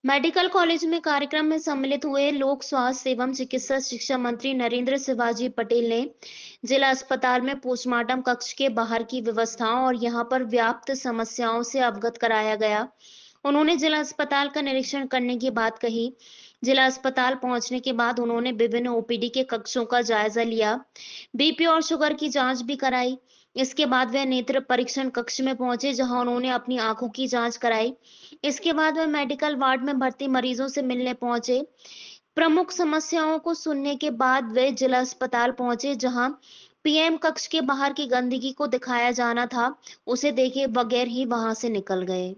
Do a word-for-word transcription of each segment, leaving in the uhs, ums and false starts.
Medical college में कार्यक्रम में सम्मिलित हुए लोक स्वास्थ्य एवं चिकित्सा शिक्षा मंत्री नरेंद्र शिवाजी पटेल ने जिला अस्पताल में पोस्टमार्टम कक्ष के बाहर की व्यवस्थाओं और यहां पर व्याप्त समस्याओं से अवगत कराया गया। उन्होंने जिला अस्पताल का निरीक्षण करने की बात कही। जिला अस्पताल पहुंचने के बाद उन्होंने विभिन्न ओपीडी के कक्षों का जायजा लिया, बीपी और शुगर की जांच भी कराई। इसके बाद वह नेत्र परीक्षण कक्ष में पहुंचे, जहां उन्होंने अपनी आंखों की जांच कराई। इसके बाद वह मेडिकल वार्ड में भर्ती मरीजों से मिलने पहुंचे। प्रमुख समस्याओं को सुनने के बाद वे जिला अस्पताल पहुंचे, जहां पीएम कक्ष के बाहर की गंदगी को दिखाया जाना था, उसे देखे बगैर ही वहां से निकल गए।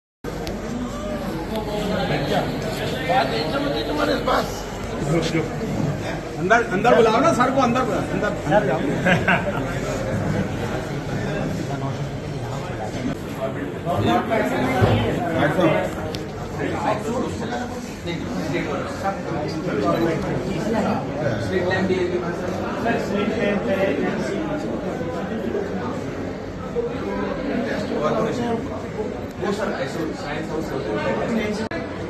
अंदर अंदर बुलाओ ना सर को, अंदर अंदर अंदर जाओ। वो सर ऐसे साइंस हाउस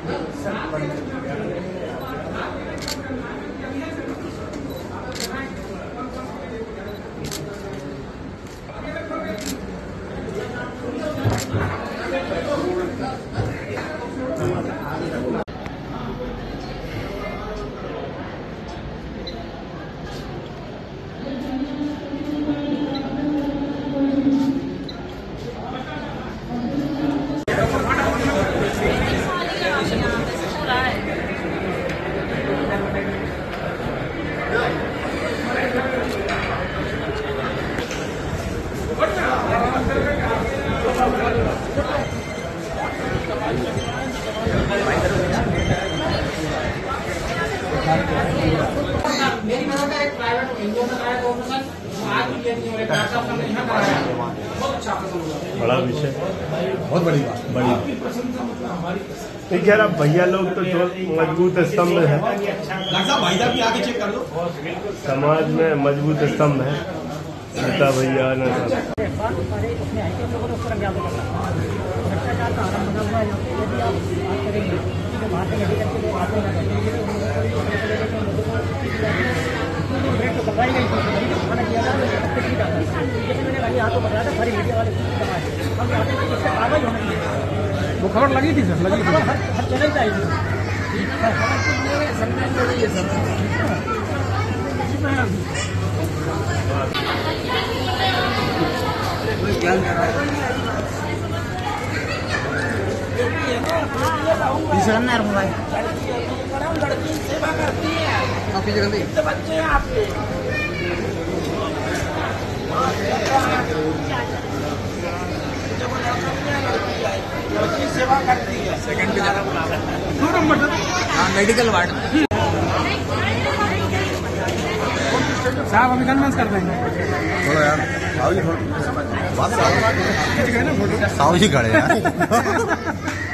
मेरी मदद है। एक प्राइवेट एनजीओ में कराया तो आज भी एनजीओ है, यहाँ कराया, बहुत अच्छा बड़ा विषय, बहुत बड़ी बात, बड़ी आपकी प्रशंसा मतलब हमारी प्रशंसा। नहीं कह रहा भैया लोग तो जो मजबूत स्तंभ है, भाई साहब भी आगे चेक कर लो, समाज में मजबूत स्तंभ है नेता भैया ने सब। वो खबर लगी थी सर, लगी थी चैनल चाहिए मोबाइल लड़की सेवा करती है, बच्चे हैं आपके लड़की सेवा करती है। सेकंड पे जाना दो नंबर मेडिकल वार्ड साहब अभी कन्वेंस कर देंगे थोड़ा यार। साहू जी थोड़ा बात साहू जी खड़े यार।